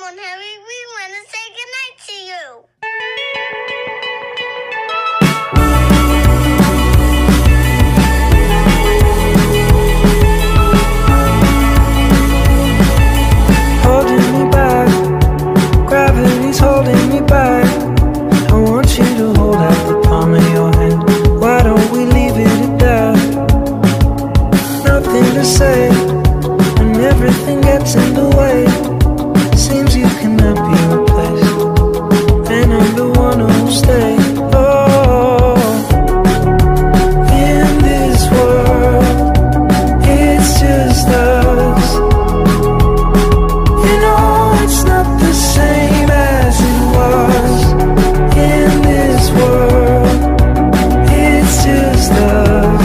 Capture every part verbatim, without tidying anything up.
phone, Harry. We want to say goodnight to you. Holding me back, gravity's holding me back. I want you to hold out the palm of your hand. Why don't we leave it at that? Nothing to say, and everything gets in the way. Seems you cannot be replaced, and I'm the one who'll stay. Oh, in this world, it's just us. You know it's not the same as it was. In this world, it's just us.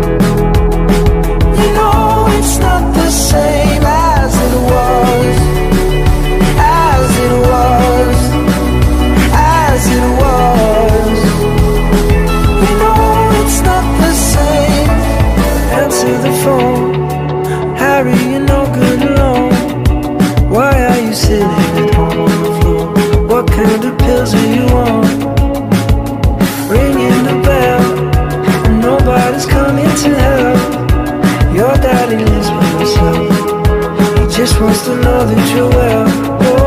You know it's not the same as it was. As it was. As it was. You know it's not the same. Answer the phone, Harry, you're no good alone. Why are you sitting at home on the floor? What kind of pills are you on? Ringing the bell, and nobody's coming to help. Your daddy lives by himself. He just wants to know that you're well. Oh,